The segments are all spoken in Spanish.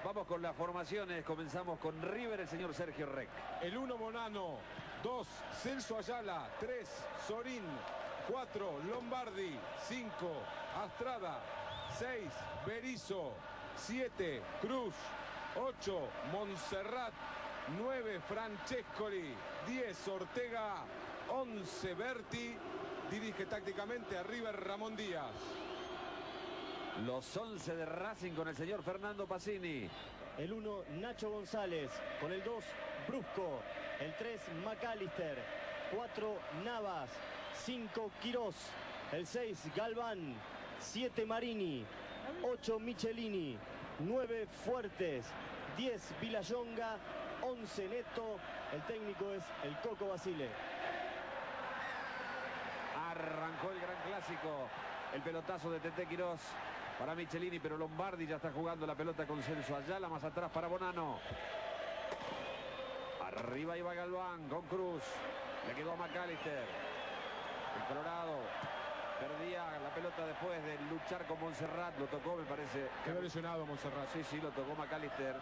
Vamos con las formaciones. Comenzamos con River, el señor Sergio Rec. El 1, Bonano. 2, Celso Ayala. 3, Sorín. 4, Lombardi. 5, Astrada. 6, Berizzo. 7, Cruz. 8, Montserrat. 9, Francescoli. 10, Ortega. 11, Berti. Dirige tácticamente a River Ramón Díaz. Los 11 de Racing con el señor Fernando Pacini. El 1, Nacho González. Con el 2, Brusco. El 3, McAllister. 4, Navas. 5, Quirós. El 6, Galván. 7, Marini. 8, Michelini. 9, Fuertes. 10, Villayonga. 11, Neto. El técnico es el Coco Basile. Arrancó el gran clásico. El pelotazo de Tete Quirós para Michelini, pero Lombardi ya está jugando la pelota con Celso Ayala. Más atrás para Bonano. Arriba iba Galván con Cruz. Le quedó a McAllister. El Colorado perdía la pelota después de luchar con Montserrat. Lo tocó, me parece. Quedó lesionado Montserrat. Sí, lo tocó McAllister.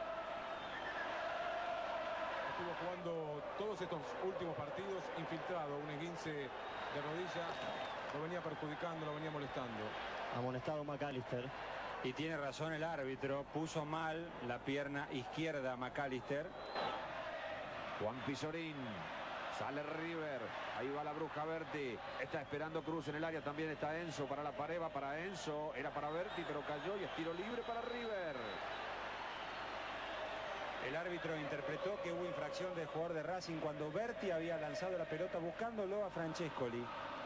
Estuvo jugando todos estos últimos partidos infiltrado. Un esguince de rodilla. Lo venía perjudicando, lo venía molestando. Amonestado McAllister. Y tiene razón el árbitro. Puso mal la pierna izquierda McAllister. Juan Pizorín. Sale River. Ahí va la Bruja Berti. Está esperando Cruz en el área. También está Enzo para la pared. Va para Enzo. Era para Berti, pero cayó y es tiro libre para River. El árbitro interpretó que hubo infracción del jugador de Racing cuando Berti había lanzado la pelota buscándolo a Francescoli.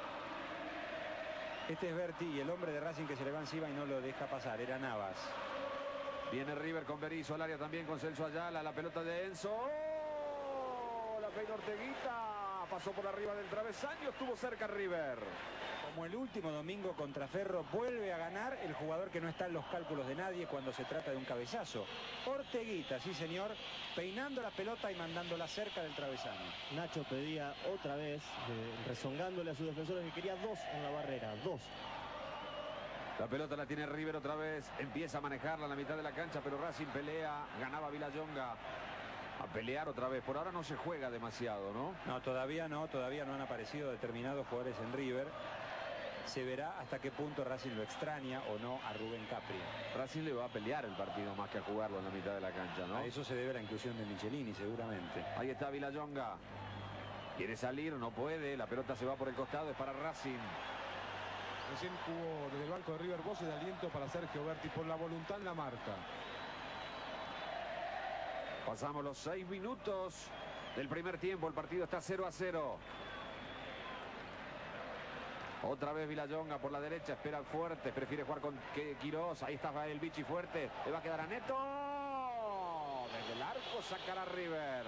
Este es Berti y el hombre de Racing que se le va encima y no lo deja pasar. Era Navas. Viene River con Berizzo al área también con Celso Ayala. La pelota de Enzo. ¡Oh! La peina Orteguita. Pasó por arriba del travesaño. Estuvo cerca River. Como el último domingo contra Ferro, vuelve a ganar el jugador que no está en los cálculos de nadie cuando se trata de un cabezazo. Orteguita, sí señor, peinando la pelota y mandándola cerca del travesaño. Nacho pedía otra vez, rezongándole a sus defensores que quería 2 en la barrera. 2. La pelota la tiene River otra vez. Empieza a manejarla en la mitad de la cancha, pero Racing pelea. Ganaba Villayonga. A pelear otra vez. Por ahora no se juega demasiado, ¿no? No, todavía no han aparecido determinados jugadores en River. Se verá hasta qué punto Racing lo extraña o no a Rubén Capri. Racing le va a pelear el partido más que a jugarlo en la mitad de la cancha, ¿no? A eso se debe la inclusión de Michelini, seguramente. Ahí está Villayonga. Quiere salir, no puede. La pelota se va por el costado, es para Racing. Recién hubo desde el banco de River voces de aliento para Sergio Berti. Por la voluntad en la marca. Pasamos los 6 minutos del primer tiempo. El partido está 0-0. Otra vez Villayonga por la derecha, espera Fuertes, prefiere jugar con Quirós. Ahí está el Vichy Fuerte, le va a quedar a Neto. Desde el arco sacará River.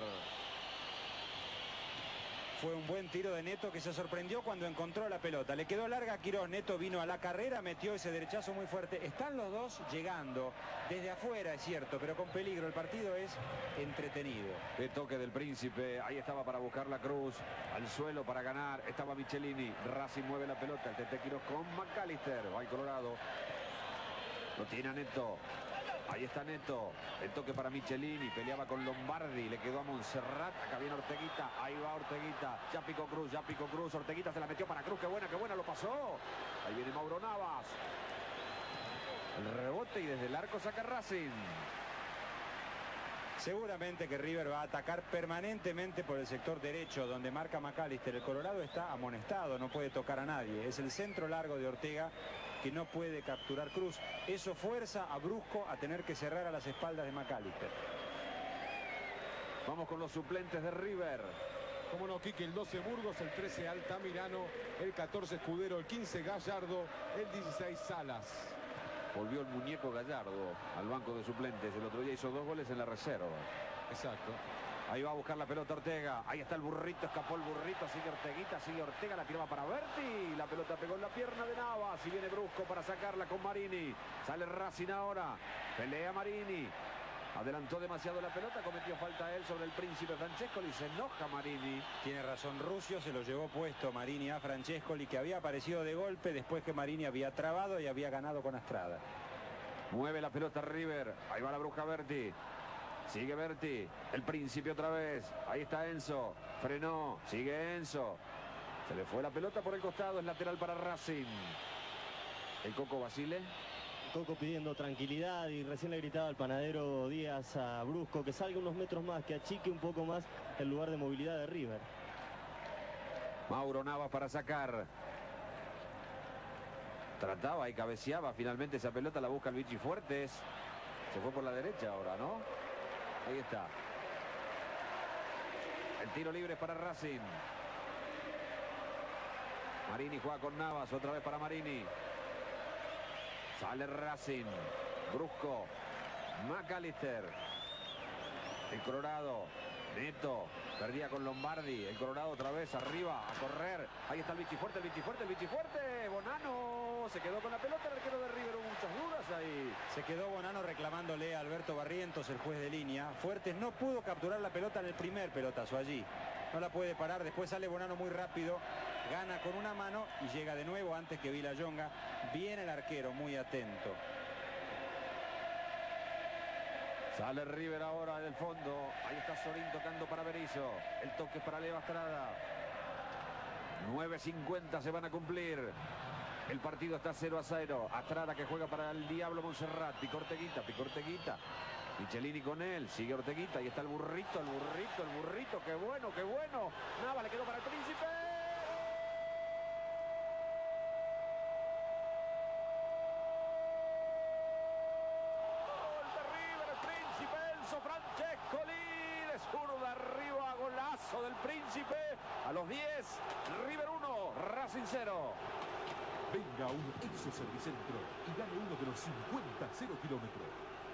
Fue un buen tiro de Neto que se sorprendió cuando encontró la pelota. Le quedó larga a Quirós. Neto vino a la carrera, metió ese derechazo muy fuerte. Están los dos llegando desde afuera, es cierto, pero con peligro. El partido es entretenido. El toque del Príncipe. Ahí estaba para buscar la Cruz. Al suelo para ganar. Estaba Michelini. Racing mueve la pelota. El Tete Quirós con McAllister. Va el Colorado. Lo tiene a Neto. Ahí está Neto. El toque para Michelini. Peleaba con Lombardi. Le quedó a Montserrat. Acá viene Orteguita. Ahí va Orteguita. Ya picó Cruz. Orteguita se la metió para Cruz. Qué buena, lo pasó. Ahí viene Mauro Navas. El rebote y desde el arco saca Racing. Seguramente que River va a atacar permanentemente por el sector derecho donde marca McAllister. El Colorado está amonestado, no puede tocar a nadie. Es el centro largo de Ortega que no puede capturar Cruz. Eso fuerza a Brusco a tener que cerrar a las espaldas de McAllister. Vamos con los suplentes de River. Como no, Quique, el 12 Burgos, el 13 Altamirano, el 14 Escudero, el 15 Gallardo, el 16 Salas. Volvió el muñeco Gallardo al banco de suplentes. El otro día hizo 2 goles en la reserva. Exacto. Ahí va a buscar la pelota Ortega. Ahí está el burrito, escapó el burrito. Sigue Orteguita, sigue Ortega. La tiraba para Berti. La pelota pegó en la pierna de Navas. Y viene Brusco para sacarla con Marini. Sale Racing ahora. Pelea Marini. Adelantó demasiado la pelota, cometió falta él sobre el Príncipe Francescoli, se enoja Marini. Tiene razón Rusio, se lo llevó puesto Marini a Francescoli, que había aparecido de golpe después que Marini había trabado y había ganado con Astrada. Mueve la pelota River. Ahí va la bruja Berti. Sigue Berti. El Príncipe otra vez. Ahí está Enzo. Frenó. Sigue Enzo. Se le fue la pelota por el costado. Es lateral para Racing. El Coco Basile. Coco pidiendo tranquilidad y recién le gritaba al panadero Díaz a Brusco que salga unos metros más, que achique un poco más el lugar de movilidad de River. Mauro Navas para sacar. Trataba y cabeceaba finalmente esa pelota, la busca el Vichy Fuertes. Se fue por la derecha ahora, ¿no? Ahí está. El tiro libre es para Racing. Marini juega con Navas, otra vez para Marini. Sale Racing. Brusco. McAllister. El Colorado. Neto. Perdía con Lombardi. El Colorado otra vez arriba. A correr. Ahí está el Vichy Fuerte. El Vichy Fuerte. El Vichy Fuerte. Bonano. Se quedó con la pelota. El arquero de River. Hubo muchas dudas ahí. Se quedó Bonano reclamándole a Alberto Barrientos, el juez de línea. Fuertes no pudo capturar la pelota en el primer pelotazo allí. No la puede parar. Después sale Bonano muy rápido. Gana con una mano y llega de nuevo antes que Villayonga. Viene el arquero muy atento. Sale River ahora del fondo. Ahí está Sorín tocando para Berizzo. El toque para Leo Astrada. 9:50 se van a cumplir. El partido está 0-0. Astrada que juega para el Diablo Monserrat. Pico Orteguita, Pico Orteguita. Michelini con él. Sigue Orteguita. Ahí está el burrito, el burrito, el burrito. ¡Qué bueno, qué bueno! Nava le quedó para el Príncipe. Francescoli de zurda arriba, golazo del Príncipe. A los 10, River 1, Racing 0. Venga un Exo Servicentro y gane uno de los 50 0 kilómetros.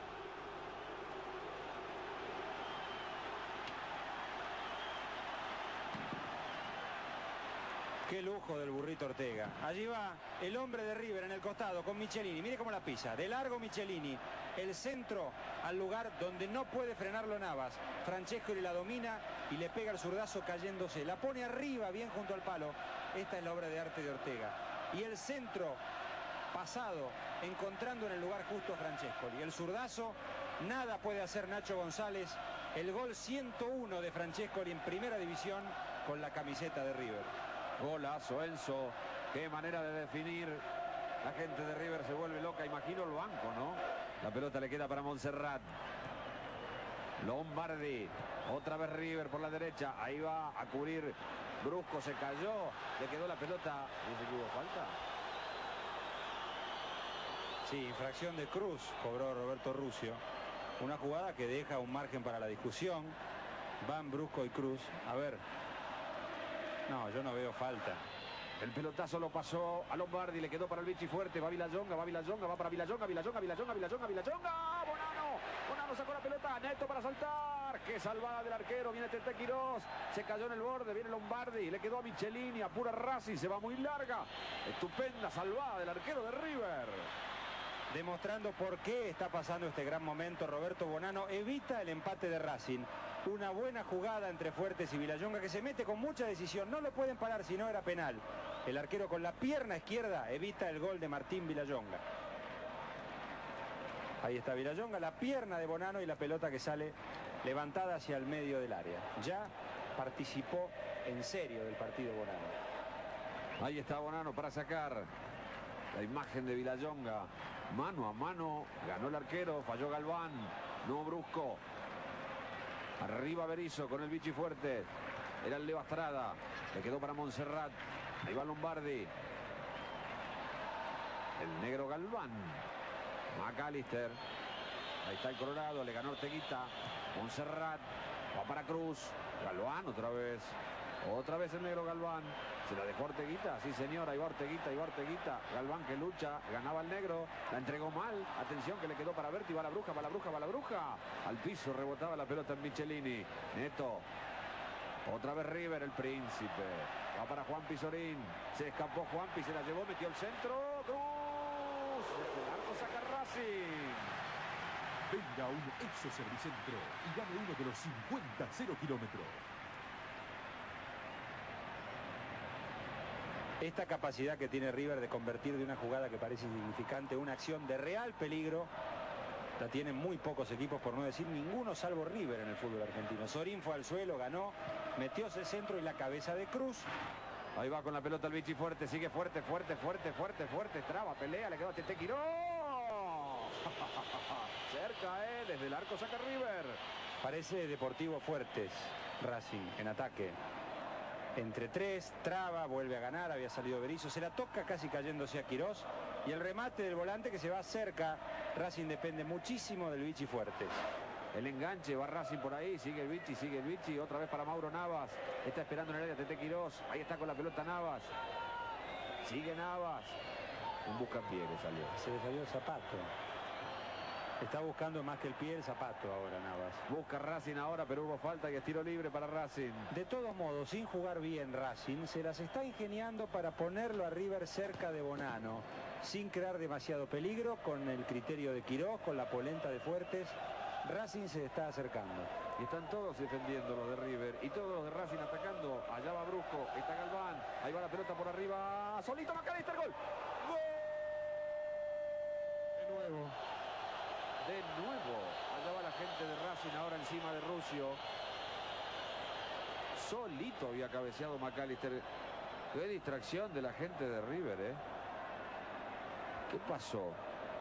Qué lujo del burrito Ortega. Allí va el hombre de River en el costado con Michelini. Mire cómo la pisa. De largo Michelini. El centro al lugar donde no puede frenarlo Navas. Francescoli la domina y le pega el zurdazo cayéndose. La pone arriba bien junto al palo. Esta es la obra de arte de Ortega. Y el centro pasado encontrando en el lugar justo a Francescoli. El zurdazo, nada puede hacer Nacho González. El gol 101 de Francescoli en primera división con la camiseta de River. Golazo, Enzo. Qué manera de definir. La gente de River se vuelve loca. Imagino el banco, ¿no? La pelota le queda para Monserrat. Lombardi. Otra vez River por la derecha. Ahí va a cubrir. Brusco se cayó. Le quedó la pelota. ¿Dice que hubo falta? Sí, infracción de Cruz. Cobró Roberto Rusio. Una jugada que deja un margen para la discusión. Van Brusco y Cruz. A ver. No, yo no veo falta. El pelotazo lo pasó a Lombardi, le quedó para el Vichy Fuerte, va Villayonga, va para Villayonga, Villayonga. Bonano sacó la pelota, Neto para saltar. Qué salvada del arquero, viene Tete Quirós, se cayó en el borde, viene Lombardi, le quedó a Michelini, apura Racing, se va muy larga. Estupenda salvada del arquero de River. Demostrando por qué está pasando este gran momento, Roberto Bonano evita el empate de Racing. Una buena jugada entre Fuertes y Villayonga que se mete con mucha decisión. No lo pueden parar si no era penal. El arquero con la pierna izquierda evita el gol de Martín Villayonga. Ahí está Villayonga, la pierna de Bonano y la pelota que sale levantada hacia el medio del área. Ya participó en serio del partido Bonano. Ahí está Bonano para sacar la imagen de Villayonga. Mano a mano, ganó el arquero, falló Galván, no Brusco. Arriba Berizzo con el Vichy Fuerte. Era el Leo Astrada. Le quedó para Monserrat. Ahí va Lombardi. El negro Galván. McAllister. Ahí está el Colorado. Le ganó Orteguita. Monserrat. Va para Cruz. Galván otra vez. Otra vez el negro Galván. Se la dejó Orteguita. Sí, señor. Ahí va Orteguita. Ahí va Orteguita. Galván que lucha. Ganaba el negro. La entregó mal. Atención que le quedó para Berti. Va la bruja, va la bruja, va la bruja. Al piso rebotaba la pelota en Michelini. Neto. Otra vez River, el Príncipe. Va para Juan Pizorín. Se escapó Juanpi. Se la llevó. Metió el centro. Cruz. Desde el arco saca Racing. Venga un Exo Servicentro y gane uno de los 50 0 kilómetros. Esta capacidad que tiene River de convertir de una jugada que parece insignificante una acción de real peligro La tienen muy pocos equipos, por no decir ninguno, salvo River en el fútbol argentino. Sorín fue al suelo, ganó, metió ese centro y la cabeza de Cruz. Ahí va con la pelota el Vichy fuerte, sigue fuerte, traba, pelea, le quedó a Tete Quirós. Cerca, desde el arco saca River. Parece Deportivo Fuertes, Racing, en ataque. Entre tres, traba, vuelve a ganar, había salido Berizzo, se la toca casi cayéndose a Quirós. Y el remate del volante que se va cerca. Racing depende muchísimo del Vichy Fuertes. El enganche, va Racing por ahí, sigue el Vichy, otra vez para Mauro Navas. Está esperando en el área Tete Quirós, ahí está con la pelota Navas. Sigue Navas. Un buscapié que salió. Se le salió el zapato. Está buscando más que el pie el zapato ahora Navas. Busca Racing ahora, pero hubo falta y es tiro libre para Racing. De todos modos, sin jugar bien Racing, se las está ingeniando para ponerlo a River cerca de Bonano, sin crear demasiado peligro, con el criterio de Quirós, con la polenta de Fuertes. Racing se está acercando. Y están todos defendiendo los de River y todos los de Racing atacando. Allá va Brusco, está Galván, ahí va la pelota por arriba. Solito Macalister, gol. ¡Gol! De nuevo, allá va la gente de Racing ahora encima de Rusio. Solito había cabeceado Macalister. Qué distracción de la gente de River, ¿Qué pasó?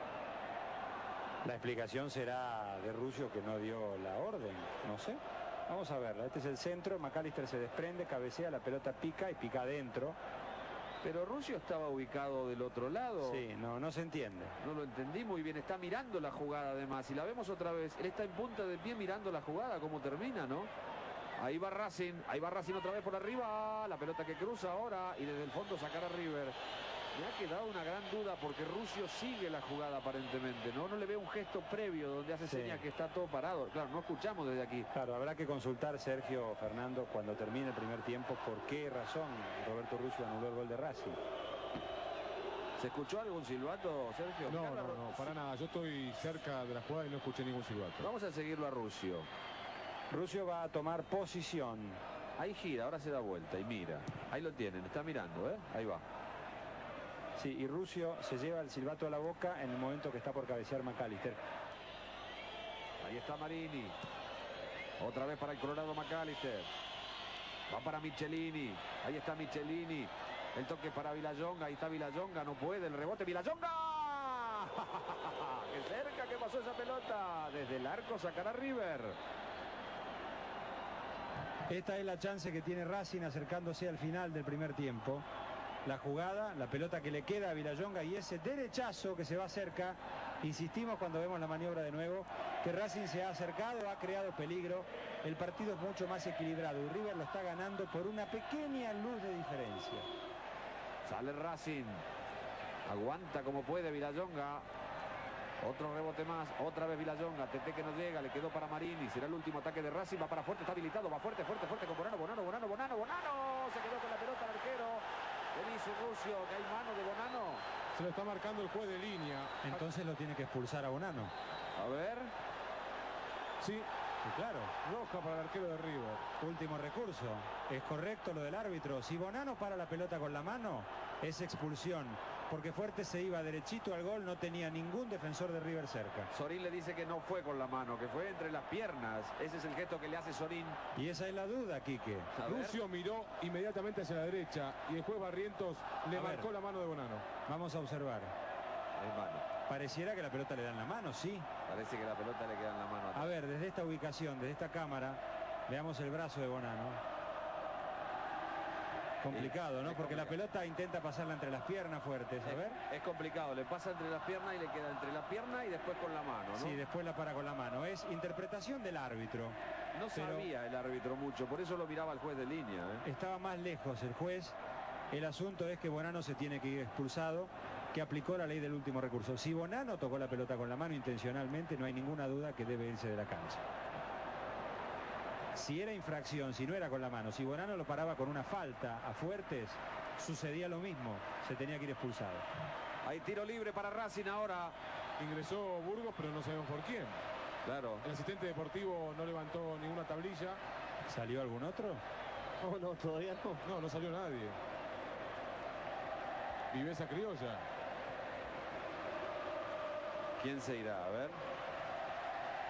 La explicación será de Rusio, que no dio la orden, no sé. Vamos a verla. Este es el centro, Macalister se desprende, cabecea, la pelota pica y pica adentro. Pero Rusio estaba ubicado del otro lado. Sí, no se entiende. No lo entendí muy bien. Está mirando la jugada además. Y la vemos otra vez. Él está en punta de pie mirando la jugada, cómo termina, ¿no? Ahí va Racing otra vez por arriba. La pelota que cruza ahora y desde el fondo sacar a River. Me ha quedado una gran duda porque Rusio sigue la jugada aparentemente, ¿no? No le veo un gesto previo donde hace señas que está todo parado. Claro, no escuchamos desde aquí. Claro, habrá que consultar, Sergio, Fernando, cuando termine el primer tiempo, por qué razón Roberto Rusio anuló el gol de Racing. ¿Se escuchó algún silbato, Sergio? No, para nada. Yo estoy cerca de la jugada y no escuché ningún silbato. Vamos a seguirlo a Rusio. Rusio va a tomar posición. Ahí gira, ahora se da vuelta y mira. Ahí lo tienen, está mirando, Ahí va. Sí, y Rusio se lleva el silbato a la boca en el momento que está por cabecear Macalister. Ahí está Marini. Otra vez para el Colorado Macalister. Va para Michelini. Ahí está Michelini. El toque para Villayonga. Ahí está Villayonga. No puede. El rebote. ¡Villayonga! ¡Qué cerca que pasó esa pelota! Desde el arco sacará River. Esta es la chance que tiene Racing acercándose al final del primer tiempo. La jugada, la pelota que le queda a Villayonga y ese derechazo que se va cerca. Insistimos cuando vemos la maniobra de nuevo, que Racing se ha acercado, ha creado peligro. El partido es mucho más equilibrado y River lo está ganando por una pequeña luz de diferencia. Sale Racing. Aguanta como puede Villayonga. Otro rebote más, otra vez Villayonga. Tete que no llega, le quedó para Marini. Será el último ataque de Racing, va para Fuerte, está habilitado, va fuerte con Bonano. Se quedó con la pelota el arquero. ¿Qué dice Rusio? ¿Que hay mano de Bonano? Se lo está marcando el juez de línea. Entonces lo tiene que expulsar a Bonano. A ver. Sí, claro. Roja para el arquero de River. Último recurso. Es correcto lo del árbitro. Si Bonano para la pelota con la mano, es expulsión. Porque Fuerte se iba derechito al gol, no tenía ningún defensor de River cerca. Sorín le dice que no fue con la mano, que fue entre las piernas. Ese es el gesto que le hace Sorín. Y esa es la duda, Quique. Rusio miró inmediatamente hacia la derecha y el juez Barrientos le marcó la mano de Bonano. Vamos a observar. Es mano. Pareciera que la pelota le da en la mano, sí. Parece que la pelota le queda en la mano. A ver, desde esta ubicación, desde esta cámara, veamos el brazo de Bonano. Complicado, ¿no? Porque la pelota intenta pasarla entre las piernas Fuertes, a ver. Es complicado, le pasa entre las piernas y le queda entre la pierna y después con la mano, ¿no? Sí, después la para con la mano. Es interpretación del árbitro. No sabía el árbitro mucho, por eso lo miraba el juez de línea. Estaba más lejos el juez. El asunto es que Bonano se tiene que ir expulsado, que aplicó la ley del último recurso. Si Bonano tocó la pelota con la mano intencionalmente, no hay ninguna duda que debe irse de la cancha. Si era infracción, si no era con la mano, si Bonano lo paraba con una falta a Fuertes, sucedía lo mismo, se tenía que ir expulsado. Hay tiro libre para Racing ahora. Ingresó Burgos, pero no sabemos por quién. Claro. El asistente deportivo no levantó ninguna tablilla. ¿Salió algún otro? No, todavía no. No salió nadie. Viveza criolla. ¿Quién se irá? A ver.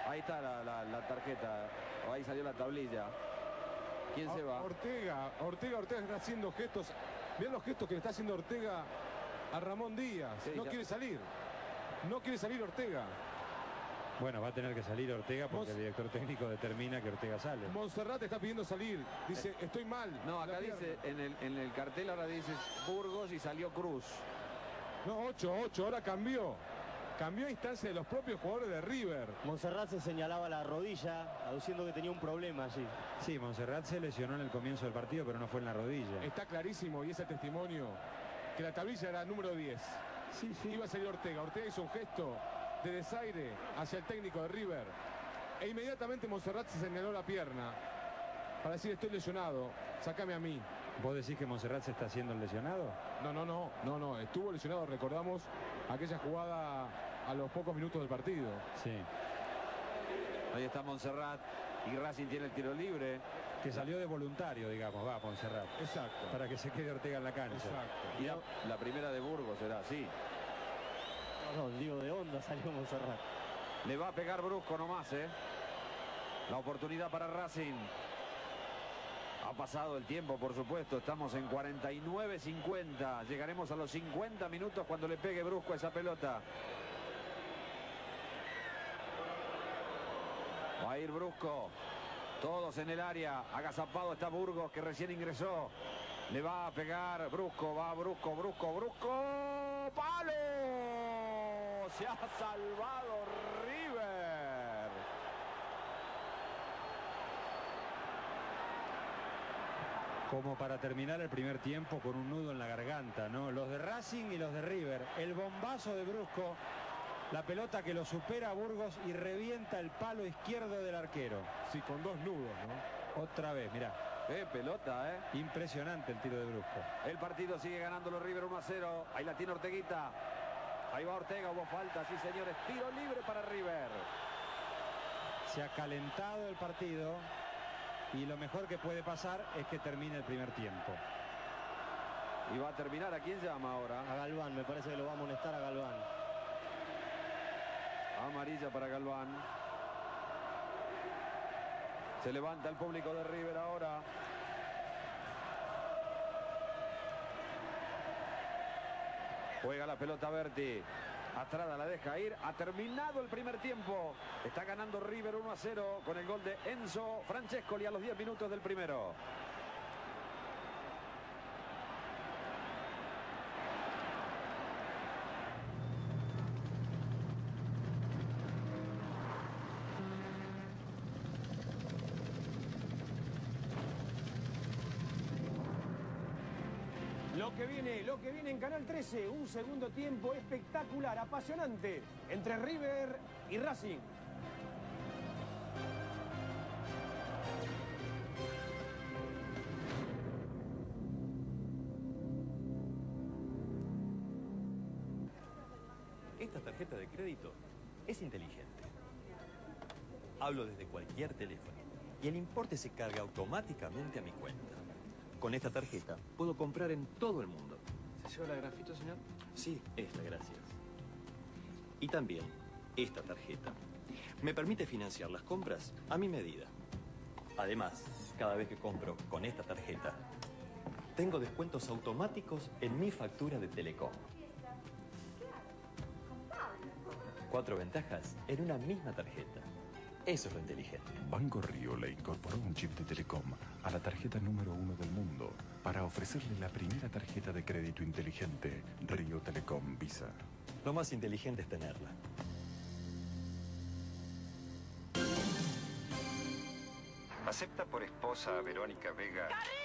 Ahí está la tarjeta. O ahí salió la tablilla. ¿Quién se va? Ortega está haciendo gestos. Vean los gestos que le está haciendo Ortega a Ramón Díaz. Sí, no ya. quiere salir. No quiere salir Ortega. Bueno, va a tener que salir Ortega porque el director técnico determina que Ortega sale. Monserrat está pidiendo salir. Dice, estoy mal. No, acá La dice, pierna. en el cartel ahora dice Burgos y salió Cruz. No, 8, ahora cambió. Cambió a instancia de los propios jugadores de River. Monserrat se señalaba la rodilla, aduciendo que tenía un problema allí. Sí, Monserrat se lesionó en el comienzo del partido, pero no fue en la rodilla. Está clarísimo y es el testimonio que la tablilla era número 10. Sí, sí. Iba a salir Ortega. Ortega hizo un gesto de desaire hacia el técnico de River. E inmediatamente Monserrat se señaló la pierna para decir, estoy lesionado, sácame a mí. ¿Vos decís que Monserrat se está haciendo el lesionado? No. Estuvo lesionado, recordamos aquella jugada a los pocos minutos del partido. Sí. Ahí está Monserrat y Racing tiene el tiro libre. Que salió de voluntario, digamos, va Monserrat. Exacto. Para que se quede Ortega en la cancha. Exacto. Y la primera de Burgos será así. No, digo, de onda salió Monserrat. Le va a pegar Brusco nomás, ¿eh? La oportunidad para Racing. Ha pasado el tiempo, por supuesto. Estamos en 49-50. Llegaremos a los 50 minutos cuando le pegue Brusco a esa pelota. Va a ir Brusco. Todos en el área. Agazapado está Burgos, que recién ingresó. Le va a pegar Brusco. Va Brusco. ¡Palo! Se ha salvado River. Como para terminar el primer tiempo con un nudo en la garganta, ¿no? Los de Racing y los de River. El bombazo de Brusco. La pelota que lo supera a Burgos y revienta el palo izquierdo del arquero. Sí, con dos nudos, ¿no? Otra vez, mirá. ¡Qué pelota, eh! Impresionante el tiro de Brusco. El partido sigue ganando los River 1-0. Ahí la tiene Orteguita. Ahí va Ortega, hubo falta, sí señores. Tiro libre para River. Se ha calentado el partido y lo mejor que puede pasar es que termine el primer tiempo. Y va a terminar. ¿A quién llama ahora? A Galván, me parece que lo va a amonestar a Galván. Amarilla para Galván. Se levanta el público de River ahora. Juega la pelota Berti. Astrada la deja ir. Ha terminado el primer tiempo. Está ganando River 1-0 con el gol de Enzo Francescoli a los 10 minutos del primero. Lo que viene en Canal 13, un segundo tiempo espectacular, apasionante, entre River y Racing. Esta tarjeta de crédito es inteligente. Hablo desde cualquier teléfono y el importe se carga automáticamente a mi cuenta. Con esta tarjeta puedo comprar en todo el mundo. ¿Se lleva la de grafito, señor? Sí, esta, gracias. Y también esta tarjeta me permite financiar las compras a mi medida. Además, cada vez que compro con esta tarjeta, tengo descuentos automáticos en mi factura de Telecom. 4 ventajas en una misma tarjeta. Eso es lo inteligente. Banco Río le incorporó un chip de Telecom a la tarjeta número 1 del mundo para ofrecerle la primera tarjeta de crédito inteligente Río Telecom Visa. Lo más inteligente es tenerla. ¿Acepta por esposa a Verónica Vega?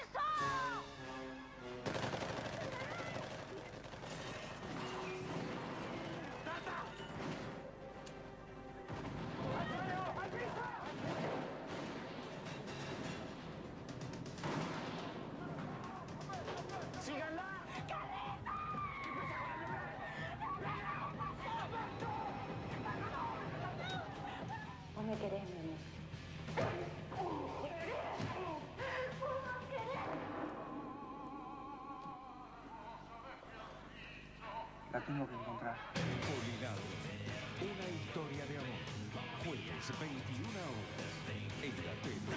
Vos me querés, mi amor. La tengo que encontrar. Olvidado. Una historia de amor. Jueves, 21 horas, en la tele.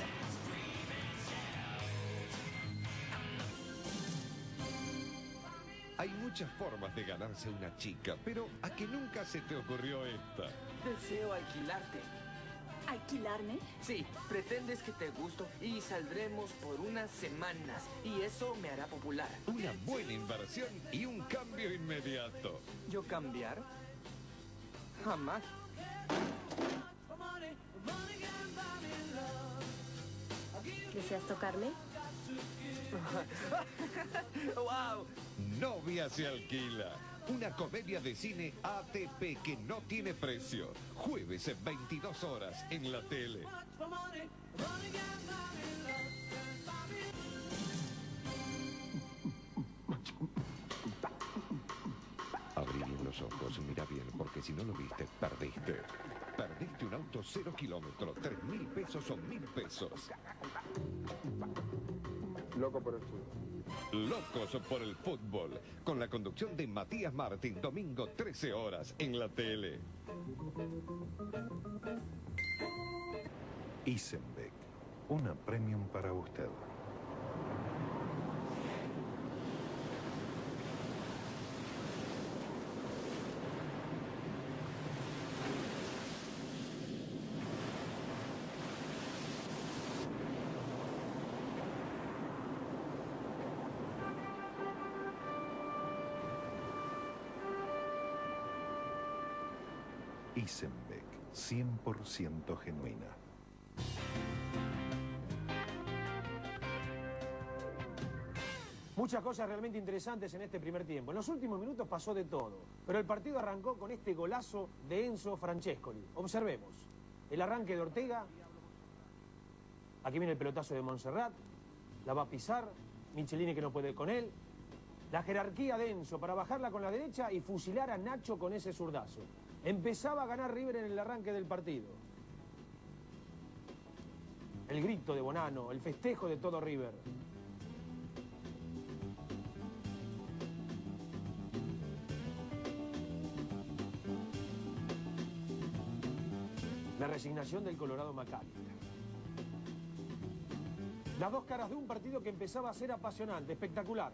Hay muchas formas de ganarse una chica, pero ¿a que nunca se te ocurrió esta? Deseo alquilarte. ¿Alquilarme? Sí, pretendes que te gusto y saldremos por unas semanas y eso me hará popular. Una buena inversión y un cambio inmediato. ¿Yo cambiar? Jamás. ¿Deseas tocarme? ¡Wow! Novia se alquila. Una comedia de cine ATP que no tiene precio. Jueves, 22 horas, en la tele. Abrí bien los ojos, mira bien, porque si no lo viste, perdiste. Perdiste un auto 0 kilómetros, 3.000 pesos o 1.000 pesos. Loco por el fútbol. Locos por el fútbol, con la conducción de Matías Martín, domingo 13 horas en la tele. Isenbeck, una premium para usted. Isenbeck, 100% genuina. Muchas cosas realmente interesantes en este primer tiempo. En los últimos minutos pasó de todo, pero el partido arrancó con este golazo de Enzo Francescoli. Observemos, el arranque de Ortega, aquí viene el pelotazo de Montserrat, la va a pisar, Michelini que no puede con él, la jerarquía de Enzo para bajarla con la derecha y fusilar a Nacho con ese zurdazo. Empezaba a ganar River en el arranque del partido. El grito de Bonano, el festejo de todo River. La resignación del Colorado McAllister. Las dos caras de un partido que empezaba a ser apasionante, espectacular.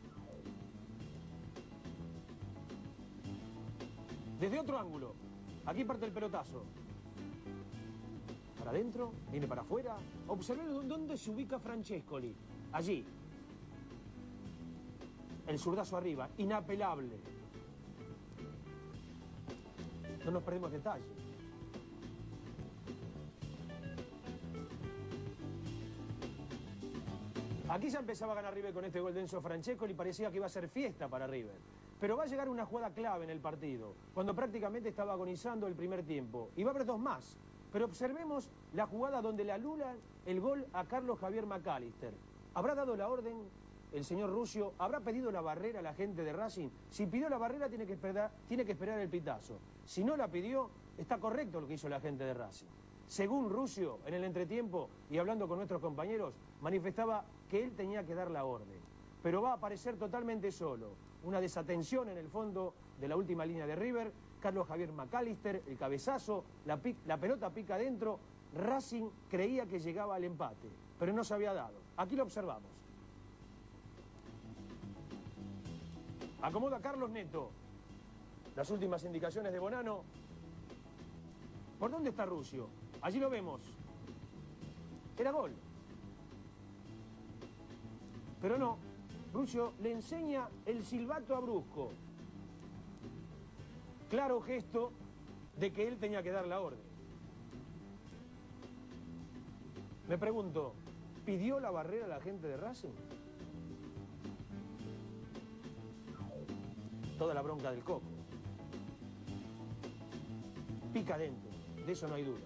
Desde otro ángulo, aquí parte el pelotazo. Para adentro, viene para afuera. Observen dónde se ubica Francescoli. Allí. El zurdazo arriba, inapelable. No nos perdemos detalle. Aquí ya empezaba a ganar River con este gol de Enzo Francescoli y parecía que iba a ser fiesta para River. Pero va a llegar una jugada clave en el partido, cuando prácticamente estaba agonizando el primer tiempo. Y va a haber dos más. Pero observemos la jugada donde le anulan el gol a Carlos Javier McAllister. ¿Habrá dado la orden el señor Rusio? ¿Habrá pedido la barrera a la gente de Racing? Si pidió la barrera tiene que esperar el pitazo. Si no la pidió, está correcto lo que hizo la gente de Racing. Según Rusio, en el entretiempo y hablando con nuestros compañeros, manifestaba que él tenía que dar la orden. Pero va a aparecer totalmente solo. Una desatención en el fondo de la última línea de River. Carlos Javier McAllister, el cabezazo, la pelota pica adentro. Racing creía que llegaba al empate, pero no se había dado. Aquí lo observamos. Acomoda Carlos Neto. Las últimas indicaciones de Bonano. ¿Por dónde está Rusio? Allí lo vemos. Era gol. Pero no. Rusio le enseña el silbato a Brusco. Claro gesto de que él tenía que dar la orden. Me pregunto, ¿pidió la barrera a la gente de Racing? Toda la bronca del Coco. Pica adentro, de eso no hay dudas.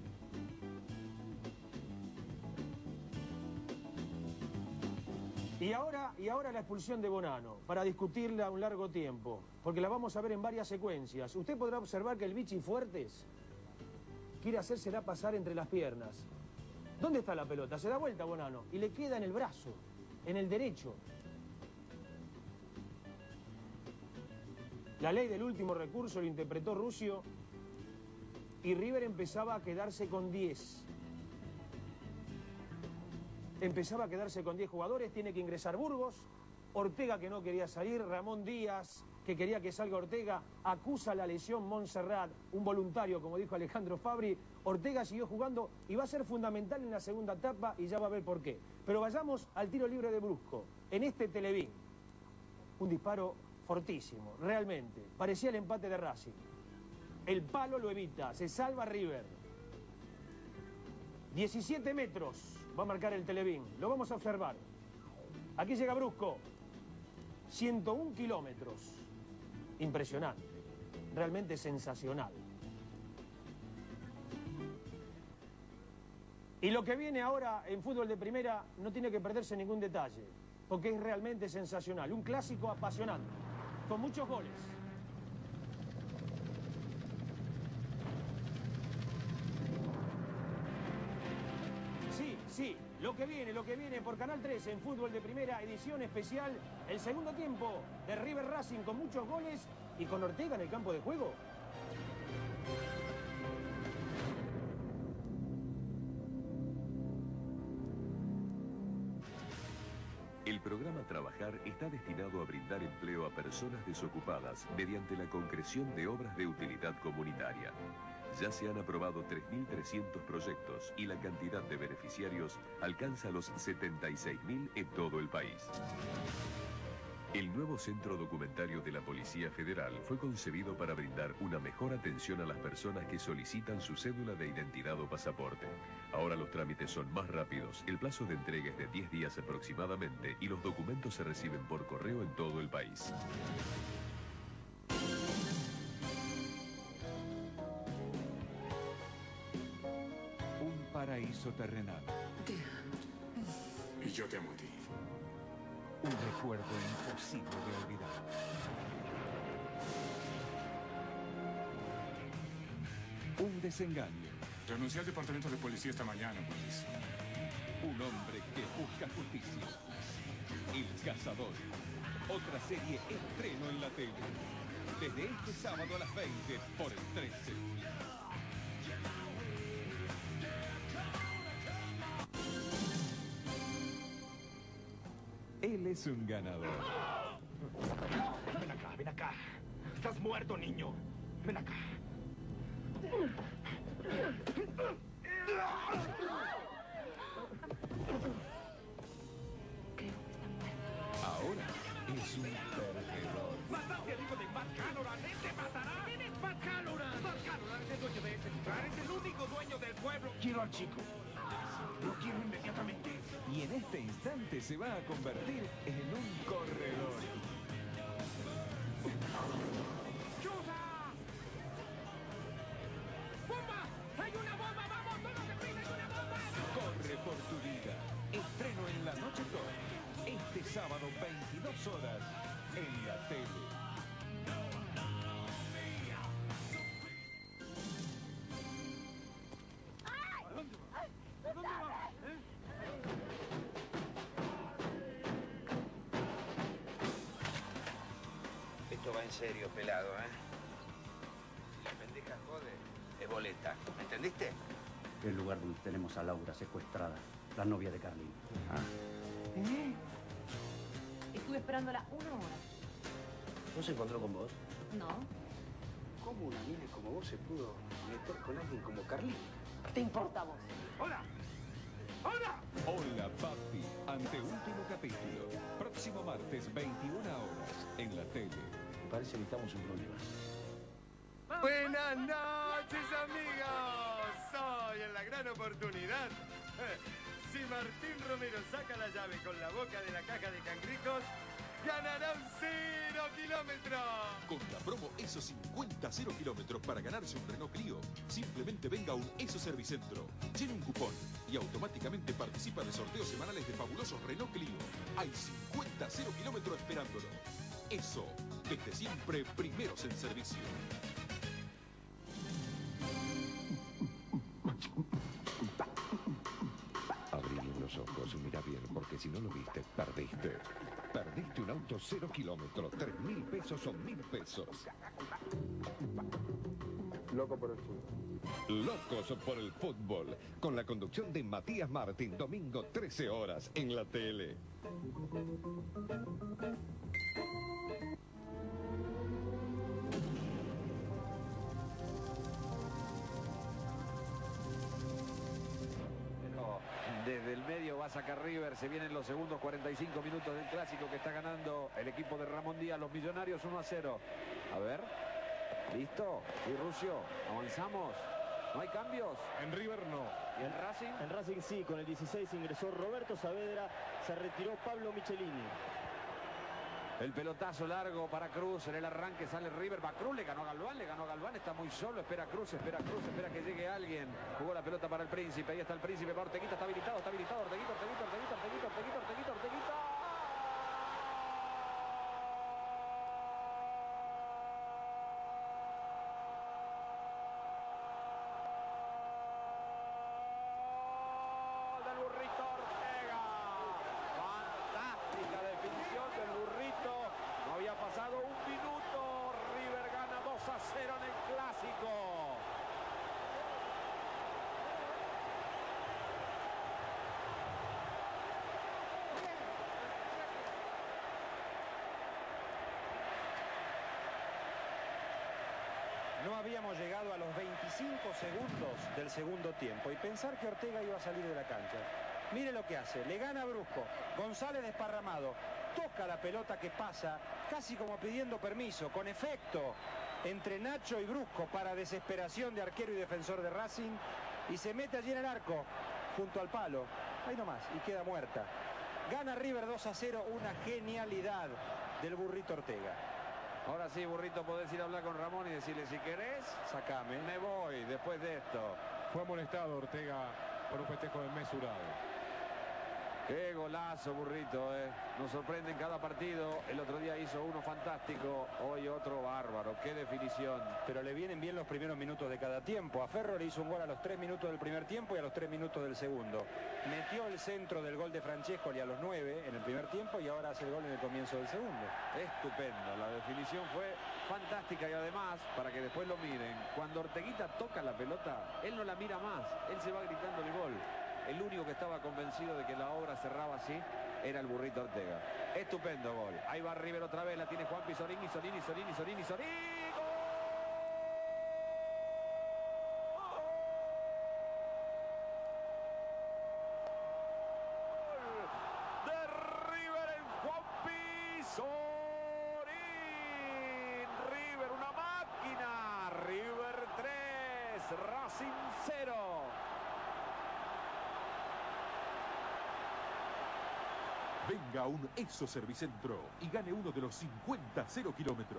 Y ahora la expulsión de Bonano, para discutirla un largo tiempo, porque la vamos a ver en varias secuencias. Usted podrá observar que el Vichy Fuertes quiere hacérsela pasar entre las piernas. ¿Dónde está la pelota? Se da vuelta Bonano y le queda en el brazo, en el derecho. La ley del último recurso lo interpretó Rusio y River empezaba a quedarse con 10. Empezaba a quedarse con 10 jugadores, tiene que ingresar Burgos, Ortega que no quería salir, Ramón Díaz que quería que salga Ortega, acusa la lesión Montserrat, un voluntario como dijo Alejandro Fabri, Ortega siguió jugando y va a ser fundamental en la segunda etapa y ya va a ver por qué. Pero vayamos al tiro libre de Brusco, en este Televín, un disparo fortísimo, realmente, parecía el empate de Racing. El palo lo evita, se salva River. 17 metros va a marcar el Televín, lo vamos a observar. Aquí llega Brusco, 101 kilómetros. Impresionante, realmente sensacional. Y lo que viene ahora en fútbol de primera no tiene que perderse ningún detalle, porque es realmente sensacional. Un clásico apasionante, con muchos goles. Sí, lo que viene por Canal 3 en Fútbol de Primera, edición especial, el segundo tiempo de River Racing con muchos goles y con Ortega en el campo de juego. El programa Trabajar está destinado a brindar empleo a personas desocupadas mediante la concreción de obras de utilidad comunitaria. Ya se han aprobado 3.300 proyectos y la cantidad de beneficiarios alcanza los 76.000 en todo el país. El nuevo centro documentario de la Policía Federal fue concebido para brindar una mejor atención a las personas que solicitan su cédula de identidad o pasaporte. Ahora los trámites son más rápidos, el plazo de entrega es de 10 días aproximadamente y los documentos se reciben por correo en todo el país. Paraíso terrenal. Te amo. Y yo te amo a ti. Un recuerdo imposible de olvidar. Un desengaño. Renuncié al departamento de policía esta mañana, Luis. Un hombre que busca justicia. El Cazador. Otra serie estreno en la tele. Desde este sábado a las 20 por el 13. Él es un ganador. Ven acá, ven acá. Estás muerto, niño. Ven acá. Ahora es un perdedor. ¡Mataste al hijo de Matt Halloran! ¡Él te matará! ¿Quién es Matt Halloran? Matt Halloran es el dueño de este lugar. Es el único dueño del pueblo. Quiero al chico. Lo quiero inmediatamente. Y en este instante se va a convertir en un corredor. ¡Chusa! ¡Bomba! ¡Hay una bomba! ¡Vamos! ¡Todos deprisa! ¡Hay una bomba! Corre por tu vida. Estreno en la noche top. Este sábado 22 horas en la tele. Esto va en serio, pelado, ¿eh? La pendeja jode, es boleta. ¿Me entendiste? El lugar donde tenemos a Laura secuestrada, la novia de Carlín. Estuve esperándola 1 hora. ¿No se encontró con vos? No. ¿Cómo una mina como vos se pudo meter con alguien como Carlín? ¿Qué te importa a vos? ¡Hola! ¡Hola! Hola, papi. Anteúltimo capítulo. Próximo martes, 21 horas, en la tele. Me parece que estamos en problemas. Buenas noches, amigos. Hoy en la gran oportunidad. Si Martín Romero saca la llave con la boca de la caja de cangricos, ganará un 0 kilómetro. Con la promo ESO 50 0 kilómetros para ganarse un Renault Clio, simplemente venga a un ESO Servicentro, llene un cupón y automáticamente participa de sorteos semanales de fabulosos Renault Clio. Hay 50 0 kilómetros esperándolo. ESO, desde siempre primeros en servicio. Abrí bien los ojos y mira bien, porque si no lo viste, perdiste. Perdiste un auto 0 kilómetros, 3.000 pesos o 1.000 pesos. Loco por el fútbol. Locos por el fútbol, con la conducción de Matías Martín, domingo 13 horas en la tele. Desde el medio va a sacar River, se vienen los segundos 45 minutos del clásico que está ganando el equipo de Ramón Díaz, los Millonarios 1-0. A ver, listo, y Rusio, avanzamos, no hay cambios. En River no. ¿Y en Racing? En Racing sí, con el 16 ingresó Roberto Saavedra, se retiró Pablo Michelini. El pelotazo largo para Cruz, en el arranque sale River, va Cruz, le ganó a Galván, está muy solo, espera Cruz, espera que llegue alguien. Jugó la pelota para el Príncipe, ahí está el Príncipe, para Orteguita, está habilitado, Orteguita. Del Burrito Ortega. Fantástica definición del Burrito. No había pasado un minuto. River gana 2-0 en el clásico. No habíamos llegado a los 25 segundos del segundo tiempo y pensar que Ortega iba a salir de la cancha. Mire lo que hace, le gana a Brusco, González desparramado, toca la pelota que pasa, casi como pidiendo permiso, con efecto, entre Nacho y Brusco para desesperación de arquero y defensor de Racing, y se mete allí en el arco, junto al palo, ahí nomás, y queda muerta. Gana River 2-0, una genialidad del Burrito Ortega. Ahora sí, Burrito, podés ir a hablar con Ramón y decirle, si querés, sacame, me voy después de esto. Fue amonestado Ortega por un festejo desmesurado. Qué golazo, Burrito, Nos sorprende en cada partido. El otro día hizo uno fantástico, hoy otro bárbaro. Qué definición. Pero le vienen bien los primeros minutos de cada tiempo. A Ferro le hizo un gol a los 3 minutos del primer tiempo y a los 3 minutos del segundo. Metió el centro del gol de Francescoli a los 9 en el primer tiempo y ahora hace el gol en el comienzo del segundo. Estupendo, la definición fue fantástica y además, para que después lo miren, cuando Orteguita toca la pelota, él no la mira más, él se va gritando el gol. El único que estaba convencido de que la obra cerraba así era el Burrito Ortega. Estupendo gol. Ahí va River otra vez, la tiene Juanpi, Sorini. De River en Juanpi, Sorín. River una máquina. River 3, Racing 0. Venga a un ESO Servicentro y gane uno de los 50 0 kilómetros.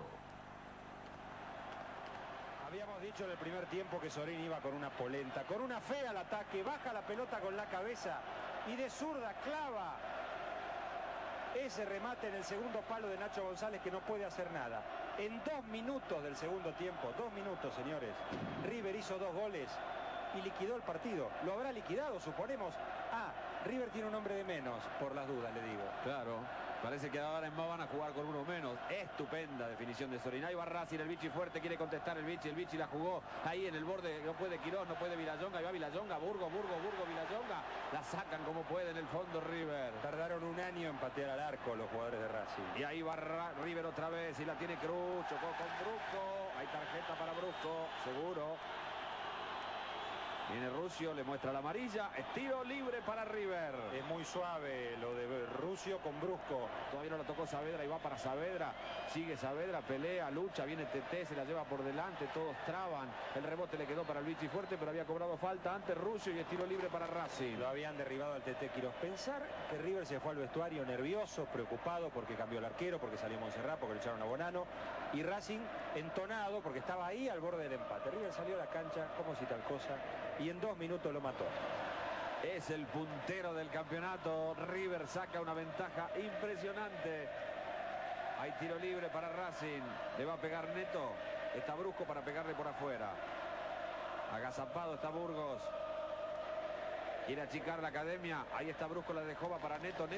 Habíamos dicho en el primer tiempo que Sorín iba con una polenta, con una fe al ataque, baja la pelota con la cabeza y de zurda clava ese remate en el segundo palo de Nacho González que no puede hacer nada. En 2 minutos del segundo tiempo, 2 minutos, señores, River hizo 2 goles y liquidó el partido. Lo habrá liquidado, suponemos. River tiene un hombre de menos, por las dudas, le digo. Claro, parece que ahora en más van a jugar con uno menos. Estupenda definición de Sorín. Ahí va Racing, el Vichy fuerte, quiere contestar el Vichy la jugó ahí en el borde, no puede Quirós, no puede Villayonga, ahí va Villayonga, Burgos, Villayonga, la sacan como puede en el fondo River. Tardaron un año en patear al arco los jugadores de Racing. Y ahí va River otra vez y la tiene Cruz, chocó con Brusco, hay tarjeta para Brusco, seguro. Viene Rusio, le muestra la amarilla, es tiro libre para River. Es muy suave lo de Rusio con Brusco. Todavía no la tocó Saavedra y va para Saavedra. Sigue Saavedra, pelea, lucha, viene Teté, se la lleva por delante, todos traban. El rebote le quedó para el Vichy fuerte, pero había cobrado falta antes Rusio y es tiro libre para Racing. Lo habían derribado al Teté Quirós. Pensar que River se fue al vestuario nervioso, preocupado porque cambió el arquero, porque salió Monserrat, porque le echaron a Bonano. Y Racing entonado porque estaba ahí al borde del empate. River salió a la cancha como si tal cosa y en 2 minutos lo mató. Es el puntero del campeonato. River saca una ventaja impresionante. Hay tiro libre para Racing. Le va a pegar Neto. Está Brusco para pegarle por afuera. Agazapado está Burgos. Quiere achicar la academia. Ahí está Brusco, la dejó, va para Neto.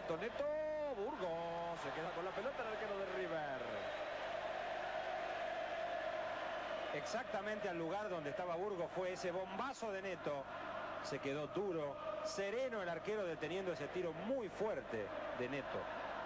Burgos se queda con la pelota el arquero de River. exactamente al lugar donde estaba Burgos. Fue ese bombazo de Neto. Se quedó duro, sereno el arquero deteniendo ese tiro muy fuerte de Neto.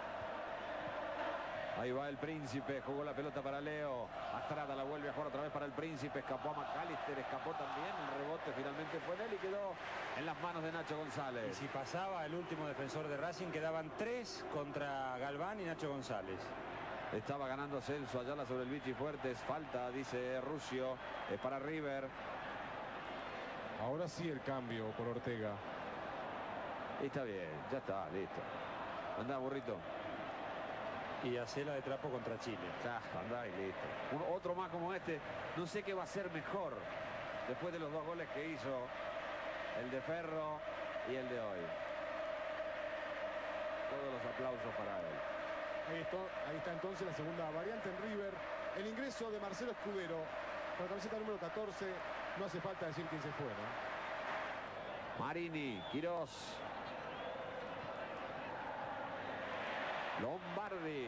Ahí va el Príncipe, jugó la pelota para Leo. Astrada la vuelve a jugar otra vez para el Príncipe. Escapó a McAllister, escapó también. El rebote finalmente fue en él y quedó en las manos de Nacho González. Y si pasaba el último defensor de Racing, quedaban 3 contra Galván y Nacho González. Estaba ganando Celso Ayala sobre el Vichy Fuertes. Falta, dice Rusio. Es para River. Ahora sí el cambio por Ortega. Está bien, ya está, listo. Andá, burrito. Y hacela de trapo contra Chile. Ya, andá y listo. Otro más como este. No sé qué va a ser mejor después de los 2 goles que hizo. El de Ferro y el de hoy. Todos los aplausos para él. Ahí está entonces la segunda variante en River. El ingreso de Marcelo Escudero con la camiseta número 14. No hace falta decir quién se fue, ¿no? Marini, Quirós. Lombardi.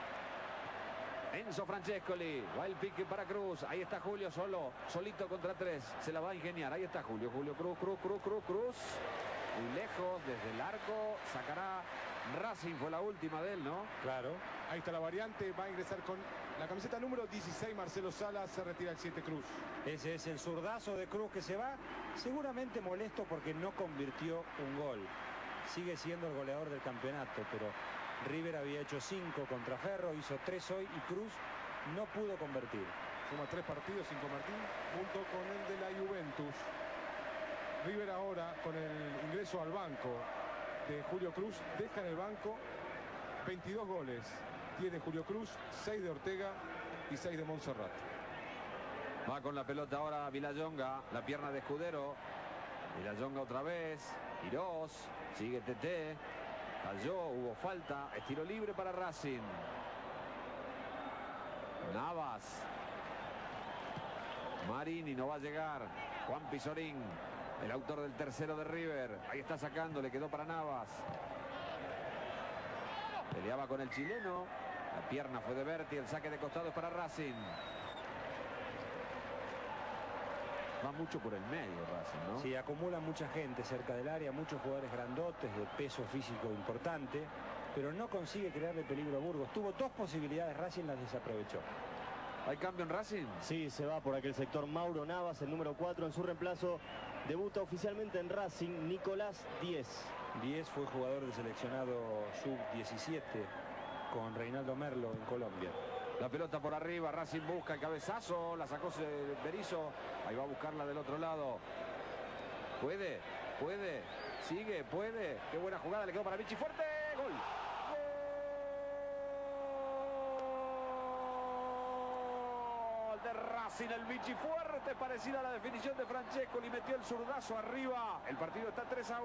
Enzo Francescoli. Va el pique para Cruz. Ahí está Julio solo. Solito contra 3. Se la va a ingeniar. Ahí está Julio. Cruz. Muy lejos desde el arco. Sacará Racing. Fue la última de él, ¿no? Claro. Ahí está la variante. Va a ingresar con la camiseta número 16. Marcelo Salas. Se retira el 7 Cruz. Ese es el zurdazo de Cruz que se va. Seguramente molesto porque no convirtió un gol. Sigue siendo el goleador del campeonato, pero River había hecho 5 contra Ferro, hizo 3 hoy y Cruz no pudo convertir. Suma 3 partidos sin convertir, junto con el de la Juventus. River ahora, con el ingreso al banco de Julio Cruz, deja en el banco 22 goles. 10 de Julio Cruz, 6 de Ortega y 6 de Montserrat. Va con la pelota ahora Villayonga, la pierna de Escudero. Villayonga otra vez, Quirós, sigue TT. Cayó, hubo falta, es tiro libre para Racing. Navas. Marini no va a llegar. Juan Pizorín, el autor del tercero de River. Ahí está sacando, le quedó para Navas. Peleaba con el chileno. La pierna fue de Berti, el saque de costado es para Racing. Va mucho por el medio Racing, ¿no? Sí, acumula mucha gente cerca del área, muchos jugadores grandotes de peso físico importante, pero no consigue crearle peligro a Burgos. Tuvo 2 posibilidades, Racing las desaprovechó. ¿Hay cambio en Racing? Sí, se va por aquel sector Mauro Navas, el número 4 en su reemplazo. Debuta oficialmente en Racing Nicolás Díez. Díez fue jugador del seleccionado sub-17 con Reinaldo Merlo en Colombia. La pelota por arriba, Racing busca el cabezazo, la sacó Berizzo, ahí va a buscarla del otro lado. Puede, sigue, puede. Qué buena jugada, le quedó para Vichy, fuerte, gol. Gol de Racing, el Vichy fuerte, parecida a la definición de Francesco, le metió el zurdazo arriba. El partido está 3-1.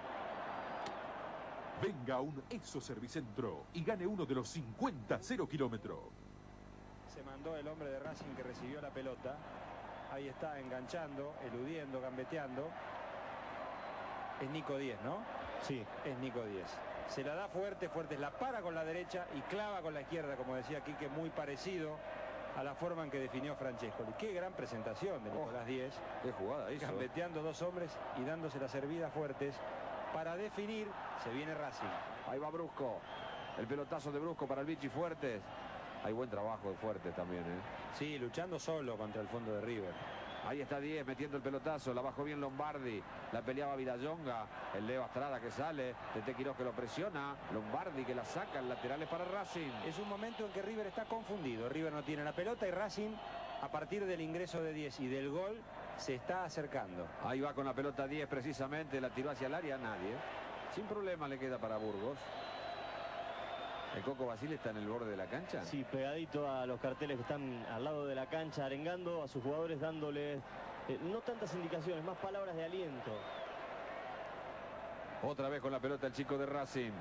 Venga a un ESO Servicentro y gane uno de los 50 0 kilómetros. Se mandó el hombre de Racing que recibió la pelota. Ahí está enganchando, eludiendo, gambeteando. Es Nico Díez, ¿no? Sí. Es Nico Díez. Se la da fuerte, la para con la derecha y clava con la izquierda, como decía Quique, muy parecido a la forma en que definió Francesco. Qué gran presentación de Nicolás Díez. Qué jugada hizo. Gambeteando 2 hombres y dándose las servidas fuertes. Para definir, se viene Racing. Ahí va Brusco. El pelotazo de Brusco para el Vichy Fuertes. Hay buen trabajo de Fuertes también, ¿eh? Sí, luchando solo contra el fondo de River. Ahí está Díez metiendo el pelotazo. La bajó bien Lombardi. La peleaba Villayonga. El Leo Astrada que sale. Tete Quirós que lo presiona. Lombardi que la saca. El lateral es para Racing. Es un momento en que River está confundido. River no tiene la pelota y Racing, a partir del ingreso de Díez y del gol, se está acercando. Ahí va con la pelota 10 precisamente, la tiró hacia el área, nadie. Sin problema le queda para Burgos. ¿El Coco Basile está en el borde de la cancha? Sí, pegadito a los carteles que están al lado de la cancha, arengando a sus jugadores, dándoles no tantas indicaciones, más palabras de aliento. Otra vez con la pelota el chico de Racing.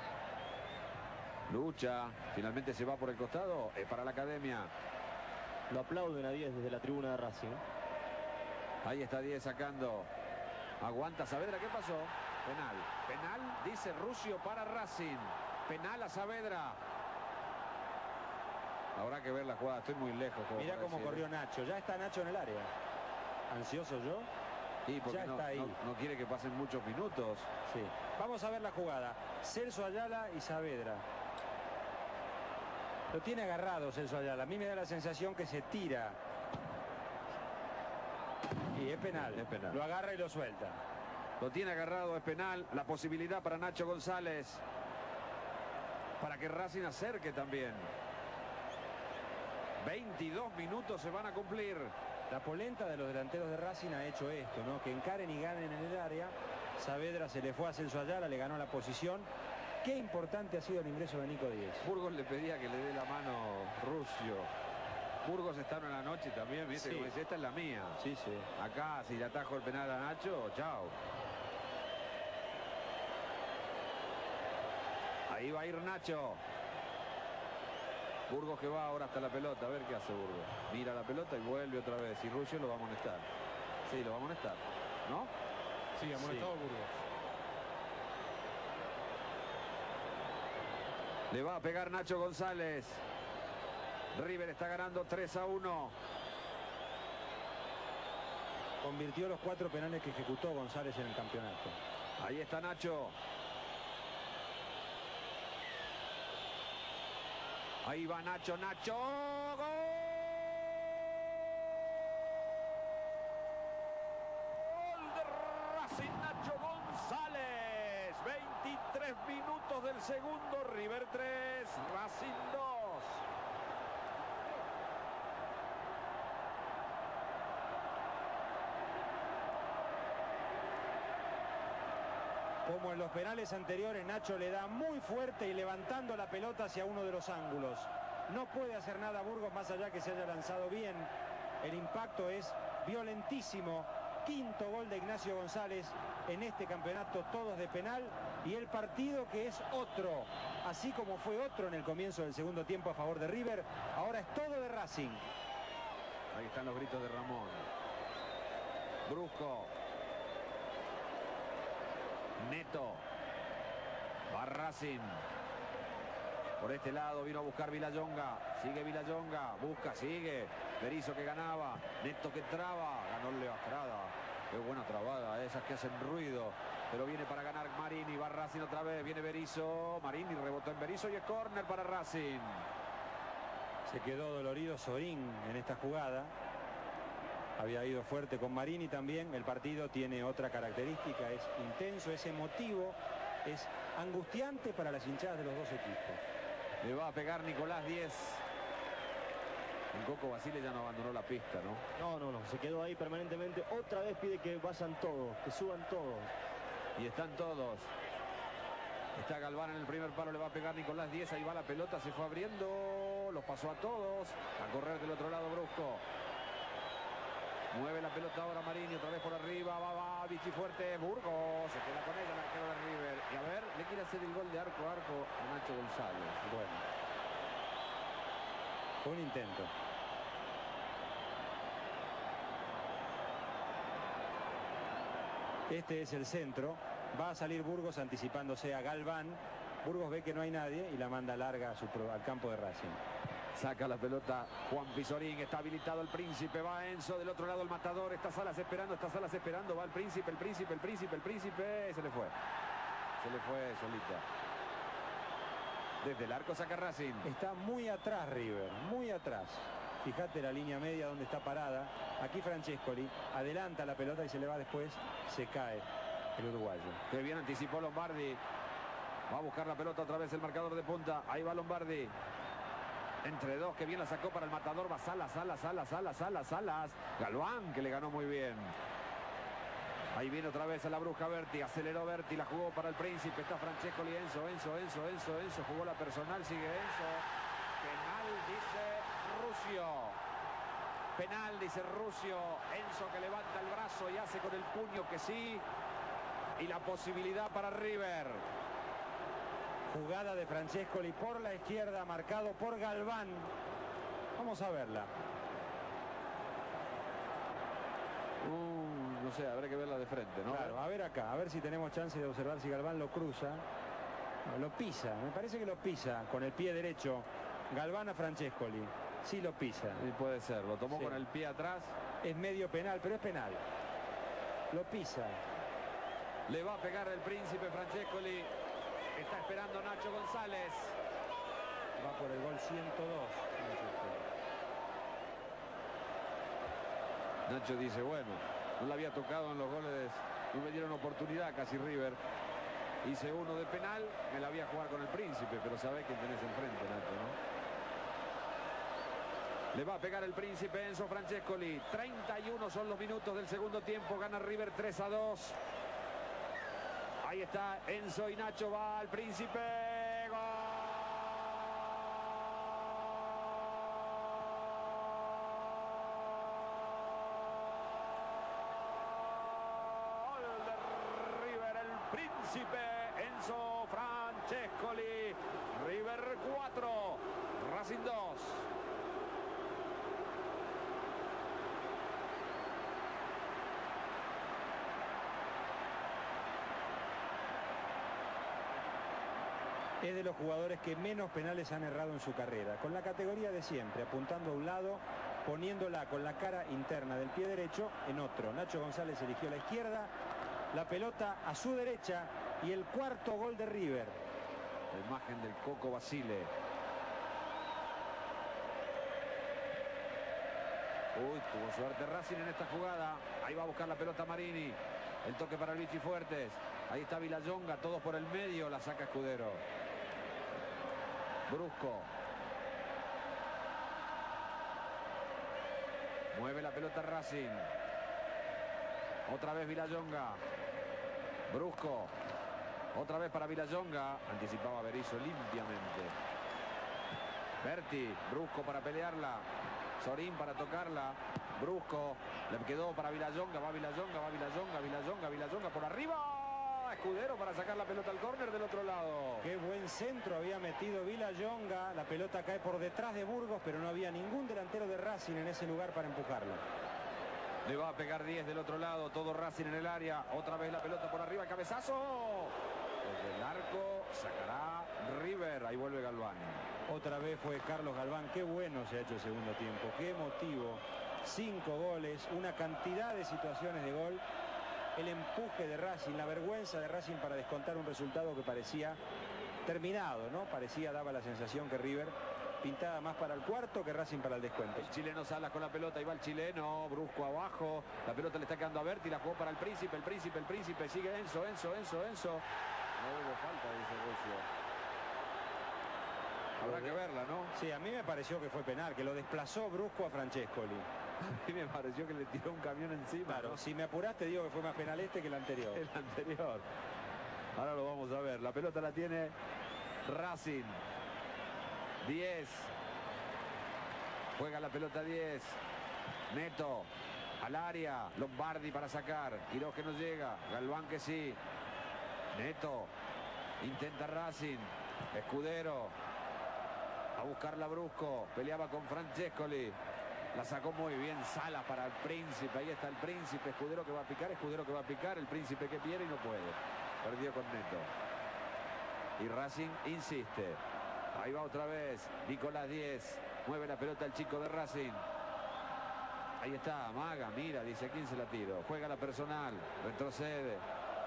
Lucha, finalmente se va por el costado, es para la academia. Lo aplauden a Díez desde la tribuna de Racing. Ahí está Díez sacando. Aguanta Saavedra, ¿qué pasó? Penal. Penal, dice Rusio para Racing. Penal a Saavedra. Habrá que ver la jugada, estoy muy lejos. Mirá cómo corrió Nacho, ya está Nacho en el área. ¿Ansioso yo? Sí, porque ya está ahí. No quiere que pasen muchos minutos. Sí. Vamos a ver la jugada. Celso Ayala y Saavedra. Lo tiene agarrado Celso Ayala. A mí me da la sensación que se tira. Y es penal. Es penal. Lo agarra y lo suelta. Lo tiene agarrado, es penal. La posibilidad para Nacho González. Para que Racing acerque también. 22 minutos se van a cumplir. La polenta de los delanteros de Racing ha hecho esto, ¿no? Que encaren y ganen en el área. Saavedra se le fue a Celso Ayala, le ganó la posición. Qué importante ha sido el ingreso de Nico Díez. Burgos le pedía que le dé la mano Rusio. Burgos está en la noche también, ¿viste? Sí. Como dice, esta es la mía. Sí, sí. Acá, si le atajo el penal a Nacho, chao. Ahí va a ir Nacho. Burgos que va ahora hasta la pelota, a ver qué hace Burgos. Mira la pelota y vuelve otra vez. Y Rusio lo va a amonestar. Sí, lo va a amonestar, ¿no? Sí, amonestado Burgos. Le va a pegar Nacho González. River está ganando 3-1. Convirtió los 4 penales que ejecutó González en el campeonato. Ahí está Nacho. Ahí va Nacho, Nacho. ¡Gol de Racing! Nacho González. 23 minutos del segundo. River 3, Racing 2. Como en los penales anteriores, Nacho le da muy fuerte y levantando la pelota hacia uno de los ángulos. No puede hacer nada Burgos más allá que se haya lanzado bien. El impacto es violentísimo. Quinto gol de Ignacio González en este campeonato, todos de penal. Y el partido que es otro, así como fue otro en el comienzo del segundo tiempo a favor de River, ahora es todo de Racing. Ahí están los gritos de Ramón. Brusco. Neto. Va Racing. Por este lado vino a buscar Villayonga. Sigue Villayonga. Busca, sigue. Berizzo que ganaba. Neto que traba. Ganó Leo Estrada. Qué buena trabada. Esas que hacen ruido. Pero viene para ganar Marini. Va Racing otra vez. Viene Berizzo. Marini rebotó en Berizzo y es córner para Racing. Se quedó dolorido Sorín en esta jugada. Había ido fuerte con Marini también. El partido tiene otra característica. Es intenso, es emotivo. Es angustiante para las hinchadas de los dos equipos. Le va a pegar Nicolás Díez. El Coco Basile ya no abandonó la pista, ¿no? No, se quedó ahí permanentemente. Otra vez pide que vayan todos, que suban todos. Y están todos. Está Galván en el primer palo, le va a pegar Nicolás Díez. Ahí va la pelota, se fue abriendo. Los pasó a todos. A correr del otro lado Brusco. Mueve la pelota ahora Marini, otra vez por arriba, va, Vichy fuerte, Burgos, se queda con ella el arquero de River. Y a ver, le quiere hacer el gol de arco a arco a Nacho González. Bueno. Fue un intento. Este es el centro. Va a salir Burgos anticipándose a Galván. Burgos ve que no hay nadie y la manda larga al campo de Racing. Saca la pelota Juan Pizorín, está habilitado el Príncipe, va Enzo, del otro lado el Matador, está Salas esperando, va el Príncipe, se le fue solita. Desde el arco saca Racing. Está muy atrás River, muy atrás. Fíjate la línea media donde está parada. Aquí Francescoli adelanta la pelota y se le va después, se cae el uruguayo. Qué bien anticipó Lombardi. Va a buscar la pelota otra vez el marcador de punta, ahí va Lombardi. Entre dos, que bien la sacó para el Matador, va Salas. Galván, que le ganó muy bien. Ahí viene otra vez a la bruja Berti, aceleró Berti, la jugó para el Príncipe, está Francescoli, Enzo, jugó la personal, sigue Enzo. Penal, dice Rusio. Penal, dice Rusio. Enzo que levanta el brazo y hace con el puño que sí. Y la posibilidad para River. Jugada de Francescoli por la izquierda, marcado por Galván. Vamos a verla. No sé, habrá que verla de frente, ¿no? Claro, a ver acá, a ver si tenemos chance de observar si Galván lo cruza. No, lo pisa, me parece que lo pisa con el pie derecho Galván a Francescoli. Sí lo pisa. Sí, puede ser. Lo tomó Sí. con el pie atrás. Es medio penal, pero es penal. Lo pisa. Le va a pegar el príncipe Francescoli. Está esperando Nacho González. Va por el gol 102. Nacho dice, bueno, no la había tocado en los goles, no me dieron oportunidad casi River. Hice uno de penal, me la voy a jugar con el príncipe, pero sabe quién tenés enfrente, Nacho, ¿no? Le va a pegar el príncipe Enzo Francescoli. 31 son los minutos del segundo tiempo. Gana River 3-2. Ahí está Enzo y Nacho. Va al príncipe. Gol de River, el príncipe Enzo Francescoli. River 4, Racing 2. Es de los jugadores que menos penales han errado en su carrera, con la categoría de siempre, apuntando a un lado, poniéndola con la cara interna del pie derecho en otro. Nacho González eligió la izquierda, la pelota a su derecha y el cuarto gol de River. La imagen del Coco Basile. Uy, tuvo suerte Racing en esta jugada. Ahí va a buscar la pelota Marini. El toque para el Vichy Fuertes. Ahí está Villayonga, todos por el medio, la saca Escudero. Brusco. Mueve la pelota Racing. Otra vez Villayonga. Brusco. Otra vez para Villayonga. Anticipaba Berizzo limpiamente. Berti. Brusco para pelearla. Sorín para tocarla. Brusco. Le quedó para Villayonga. Va Villayonga, va Villayonga, Villayonga, Villayonga por arriba. Escudero para sacar la pelota al córner del otro lado. Qué buen centro había metido Villayonga. La pelota cae por detrás de Burgos, pero no había ningún delantero de Racing en ese lugar para empujarla. Le va a pegar 10 del otro lado. Todo Racing en el área. Otra vez la pelota por arriba. El cabezazo. Desde el arco sacará River. Ahí vuelve Galván. Otra vez fue Carlos Galván. Qué bueno se ha hecho el segundo tiempo. Qué emotivo. 5 goles. Una cantidad de situaciones de gol. El empuje de Racing, la vergüenza de Racing para descontar un resultado que parecía terminado, ¿no? Parecía, daba la sensación que River pintaba más para el cuarto que Racing para el descuento. El chileno Salas con la pelota, ahí va el chileno, Brusco abajo, la pelota le está quedando a Berti, la jugó para el príncipe, sigue Enzo. No hubo falta, dice Rucio. Habrá que verla, ¿no? Sí, a mí me pareció que fue penal, que lo desplazó Brusco a Francescoli. A mí me pareció que le tiró un camión encima. Claro, ¿no? si me apuraste digo que fue más penal este que el anterior. El anterior. Ahora lo vamos a ver. La pelota la tiene Racing. 10. Juega la pelota 10. Neto. Al área. Lombardi para sacar. Quiroz que no llega. Galván que sí. Neto. Intenta Racing. Escudero. A buscarla Brusco. Peleaba con Francescoli. La sacó muy bien Salas para el príncipe. Ahí está el príncipe. Escudero que va a picar. Escudero que va a picar. El príncipe que pierde y no puede. Perdió con Neto. Y Racing insiste. Ahí va otra vez. Nicolás 10. Mueve la pelota el chico de Racing. Ahí está. Maga. Mira. Dice, ¿a quién se la tiro? Juega la personal. Retrocede.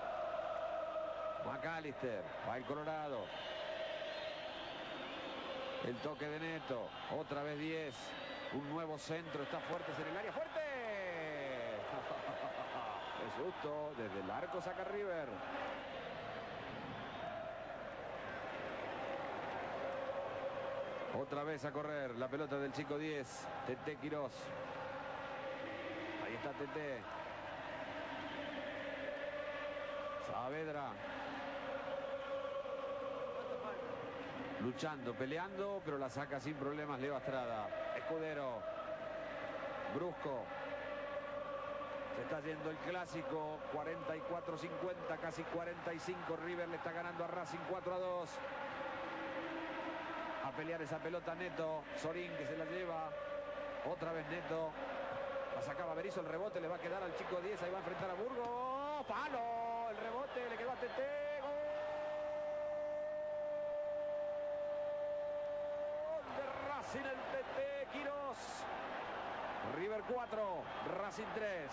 McAllister. Va el Colorado. El toque de Neto. Otra vez 10. Un nuevo centro. Está Fuertes en el área. ¡Fuerte! ¡Qué susto! Desde el arco saca River. Otra vez a correr. La pelota del chico 10. Tete Quiroz. Ahí está Tete. Saavedra. Luchando, peleando, pero la saca sin problemas Leo Estrada. Escudero. Brusco. Se está yendo el clásico. 44-50, casi 45. River le está ganando a Racing 4-2. A pelear esa pelota Neto. Sorín que se la lleva. Otra vez Neto. La sacaba Berizzo, el rebote le va a quedar al chico 10. Ahí va a enfrentar a Burgos. ¡Palo! El rebote le quedó a Tete. ¡Gol! De Racing, el TT Quirós. River 4, Racing 3.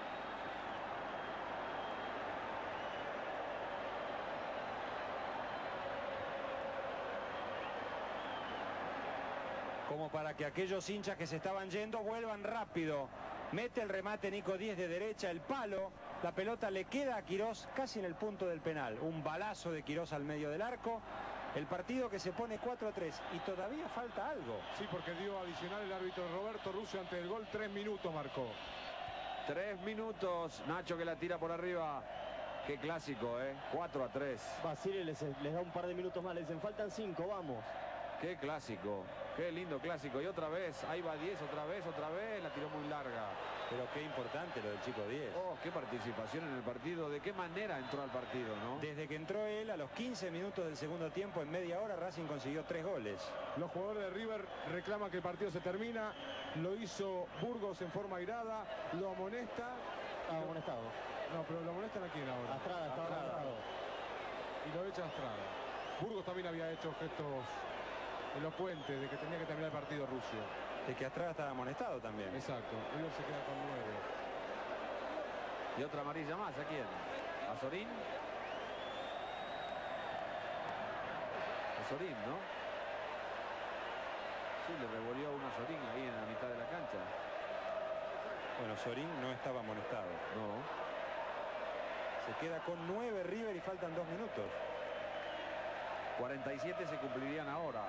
Como para que aquellos hinchas que se estaban yendo vuelvan rápido. Mete el remate Nico Díez de derecha, el palo. La pelota le queda a Quirós casi en el punto del penal. Un balazo de Quirós al medio del arco. El partido que se pone 4-3 y todavía falta algo. Sí, porque dio adicional el árbitro Roberto Rusio ante el gol. 3 minutos marcó. 3 minutos. Nacho que la tira por arriba. Qué clásico, 4-3. Basile les da un par de minutos más. Les dicen, faltan 5, vamos. Qué clásico. Qué lindo clásico. Y otra vez, ahí va 10, otra vez. La tiró muy larga. Pero qué importante lo del chico 10. Oh, qué participación en el partido. ¿De qué manera entró al partido, no? Desde que entró él, a los 15 minutos del segundo tiempo, en media hora, Racing consiguió 3 goles. Los jugadores de River reclaman que el partido se termina. Lo hizo Burgos en forma airada. Lo amonesta. Estaba amonestado. No, pero lo amonestan a quién ahora. Astrada, estaba amonestado. Y lo echa a Astrada. Burgos también había hecho gestos elocuentes de que tenía que terminar el partido Rusio. De que Astrada estaba amonestado también. Exacto. River se queda con 9. Y otra amarilla más. ¿A quién? ¿A Sorín? A Sorín, ¿no? Sí, le revolvió una Sorín ahí en la mitad de la cancha. Bueno, Sorín no estaba amonestado. No. Se queda con 9 River y faltan 2 minutos. 47 se cumplirían ahora.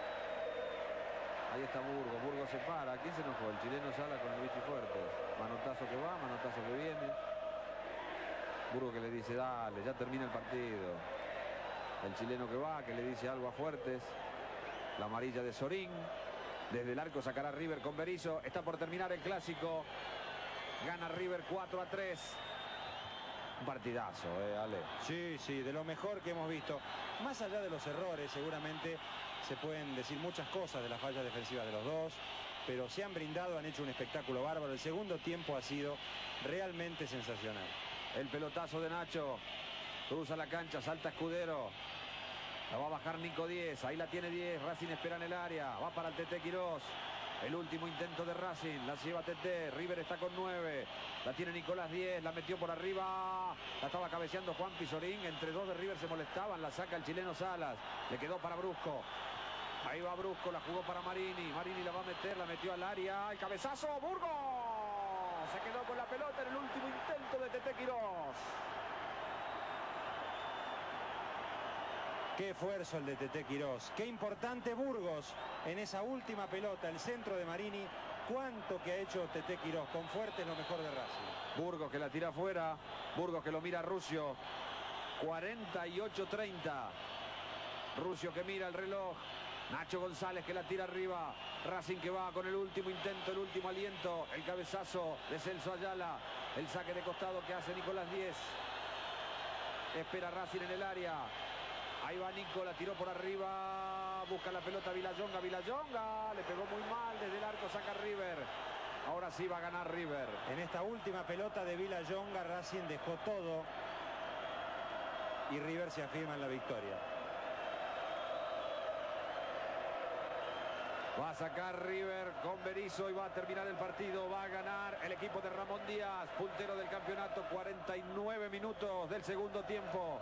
Ahí está Burgos. Burgos se para. ¿Quién se enojó? El chileno Sala con el bicho fuerte. Manotazo que va, manotazo que viene. Burgos que le dice, dale, ya termina el partido. El chileno que va, que le dice algo a Fuertes. La amarilla de Sorín. Desde el arco sacará River con Berizzo. Está por terminar el clásico. Gana River 4-3. Un partidazo, Ale. Sí, de lo mejor que hemos visto. Más allá de los errores, seguramente se pueden decir muchas cosas de la falla defensiva de los dos, pero se han brindado, han hecho un espectáculo bárbaro. El segundo tiempo ha sido realmente sensacional. El pelotazo de Nacho. Cruza la cancha, salta Escudero. La va a bajar Nico 10. Ahí la tiene 10. Racing espera en el área. Va para el TT Quirós. El último intento de Racing. La lleva TT. River está con 9. La tiene Nicolás 10. La metió por arriba. La estaba cabeceando Juan Pizorín. Entre dos de River se molestaban. La saca el chileno Salas. Le quedó para Brusco. Ahí va Brusco. La jugó para Marini. Marini la va a meter. La metió al área. El cabezazo. Burgos. Se quedó con la pelota en el último intento de TT Quirós. Qué esfuerzo el de TT Quirós. Qué importante Burgos en esa última pelota. El centro de Marini. Cuánto que ha hecho TT Quirós. Con Fuertes lo mejor de Racing. Burgos que la tira afuera. Burgos que lo mira a Rusio. 48-30. Rusio que mira el reloj. Nacho González que la tira arriba. Racing que va con el último intento, el último aliento. El cabezazo de Celso Ayala. El saque de costado que hace Nicolás 10. Espera Racing en el área. Ahí va Nico, la tiró por arriba. Busca la pelota Villayonga. Villayonga le pegó muy mal. Desde el arco saca River. Ahora sí va a ganar River. En esta última pelota de Villayonga, Racing dejó todo. Y River se afirma en la victoria. Va a sacar River con Berizzo y va a terminar el partido. Va a ganar el equipo de Ramón Díaz, puntero del campeonato. 49 minutos del segundo tiempo.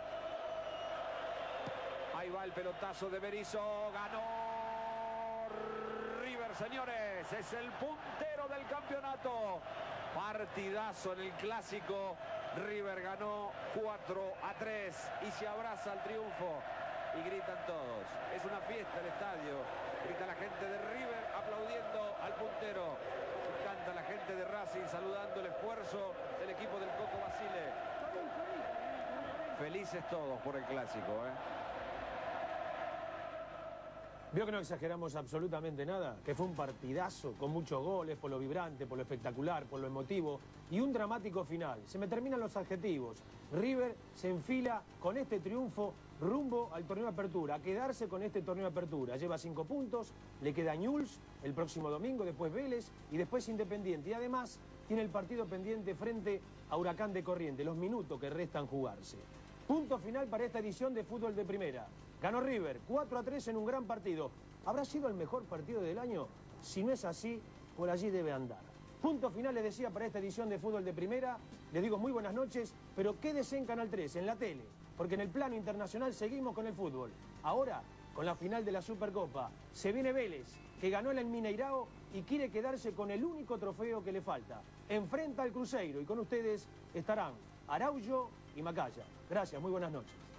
Ahí va el pelotazo de Berizzo. Ganó River, señores. Es el puntero del campeonato. Partidazo en el clásico. River ganó 4-3 y se abraza al triunfo. Y gritan todos. Es una fiesta el estadio. Grita la gente de River aplaudiendo al puntero. Y canta la gente de Racing saludando el esfuerzo del equipo del Coco Basile. Felices todos por el clásico, Veo que no exageramos absolutamente nada, que fue un partidazo con muchos goles, por lo vibrante, por lo espectacular, por lo emotivo y un dramático final. Se me terminan los adjetivos. River se enfila con este triunfo rumbo al torneo de apertura, a quedarse con este torneo de apertura. Lleva 5 puntos, le queda Newell's el próximo domingo, después Vélez y después Independiente. Y además tiene el partido pendiente frente a Huracán de Corrientes, los minutos que restan jugarse. Punto final para esta edición de Fútbol de Primera. Ganó River 4-3 en un gran partido. ¿Habrá sido el mejor partido del año? Si no es así, por allí debe andar. Punto final, les decía, para esta edición de Fútbol de Primera. Les digo muy buenas noches, pero quédese en Canal 3, en la tele, porque en el plano internacional seguimos con el fútbol. Ahora, con la final de la Supercopa, se viene Vélez, que ganó en el Mineirao y quiere quedarse con el único trofeo que le falta. Enfrenta al Cruzeiro y con ustedes estarán Araujo y Macaya. Gracias, muy buenas noches.